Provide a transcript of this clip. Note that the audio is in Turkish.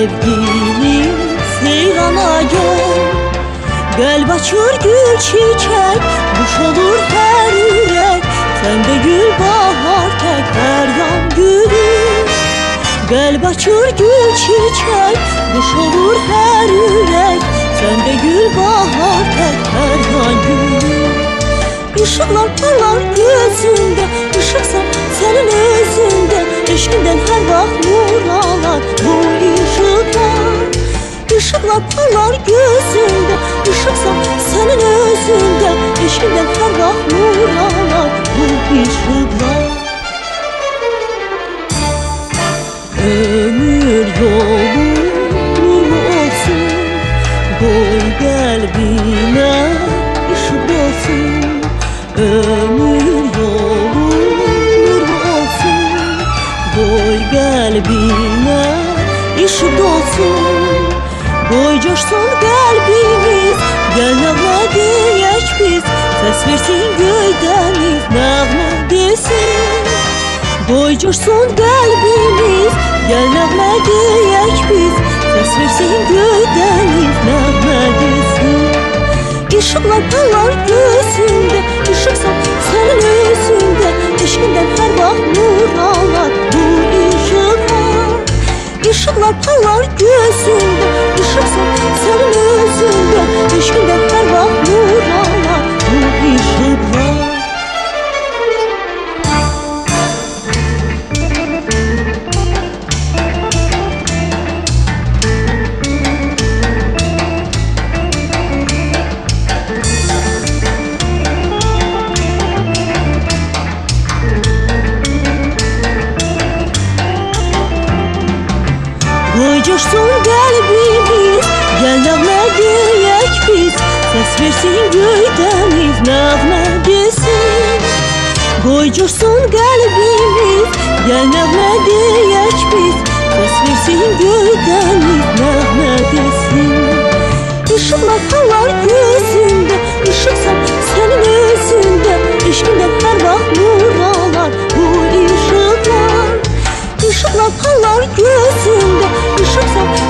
sevgilim seyrana gel. Kalp açır gül çiçek, kuş olur her yürek. Sende gül bahar tek her yan gülür. Kalp açır gül çiçek, kuş olur her yürek. Sende gül bahar tek her yan gülür. Işıklar parlar gözünde, ışıksan senin özünde. Eşkinden her vaxt nur alar bu ışıklar. Işıklar parlar gözünde, ışıksan senin özünde. Eşkinden her vaxt nur alar bu ışıklar. Ömür yolu nurlu olsun, koy kalbine ışık olsun. Ömür yolu nurlu olsun, koy kalbine ışık olsun. Koy coşsun kalbimiz, gel nağma diyek biz. Ses versin göydeniz, nağma desin. Koy coşsun kalbimiz, gel nağma diyek biz. Ses versin göydeniz, nağma desin. Işıklar parlar gözünde, ışıksan senin özünde. Eşkinden her vaxt nur alar bu ışıklar. Işıklar parlar gözünde, ışıksan senin özünde. Eşkinden her vaxt nur alar bu ışıklar. Koy coşsun kalbimiz, gel nağma diyek biz. Ses versin göydeniz, nağma desin. Koy coşsun kalbimiz, gel nağma diyek biz. Ses versin göydeniz, nağma desin. Işıklar parlar gözünde, ışıksan senin özünde. Eşkinden her vaxt nur alar bu ışıklar. Işıklar parlar gözünde, ışıksan